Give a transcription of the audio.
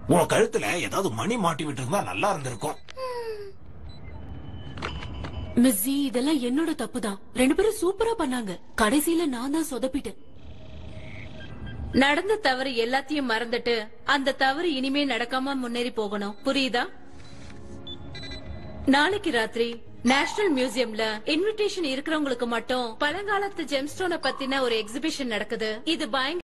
உன் கழுத்துல ஏதாவது மணி மாட்டி விட்டு இருந்தா நல்லா இருந்திருக்கும். மிஸ்ஸி, இதெல்லாம் என்னோட தப்புதான். 2 பேரும் சூப்பரா பண்ணாங்க. கடைசியில நான் தான் சொதப்பிட்டேன். நடந்த தவறு எல்லாத்தையும் மறந்துட்டு அந்த தவறு இனிமே நடக்காம முன்னேறி போகணும். புரியுதா? நாளைக்கு ராத்திரி நேஷனல் மியூசியம்ல இன்விடேஷன் இருக்கிறவங்களுக்கு மட்டும் பழங்காலத்து ஜெம்ஸ்டோனை பத்தின ஒரு எக்ஸிபிஷன் நடக்குது. இது பயங்கர